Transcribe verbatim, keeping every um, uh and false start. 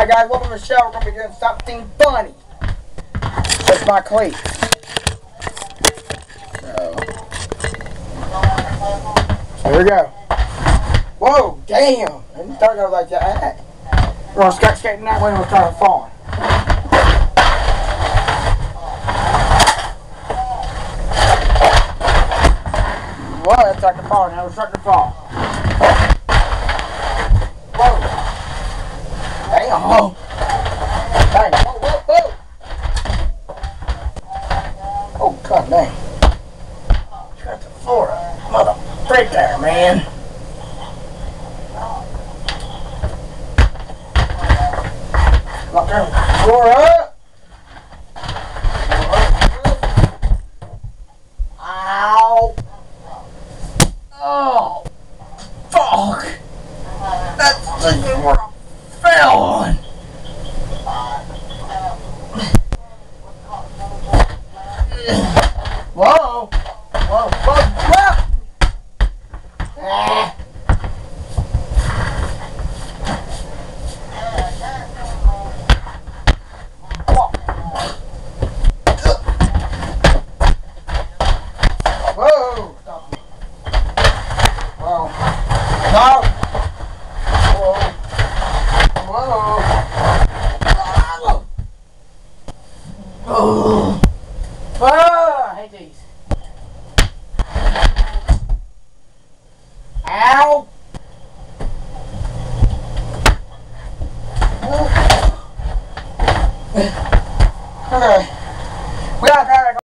Alright guys, welcome to the show. We're going to be doing something funny. That's my cleats. So, here we go. Whoa, damn. I didn't start out like that. We're going to start skating that way and we'll start falling. Whoa, it's starting to fall now. We're starting to fall. Whoa. Damn. Whoa. Dang. Whoa, whoa, whoa. Oh, god dang. You got the floor up. Mother freak there, man. Look there. Floor up. Ow. Oh. Fuck. That's the good where I fell on. Whoa. Whoa. Whoa. Whoa. Ah. Whoa. Stop me. Whoa. No. Whoa. Whoa. Oh. Oh. I hate these.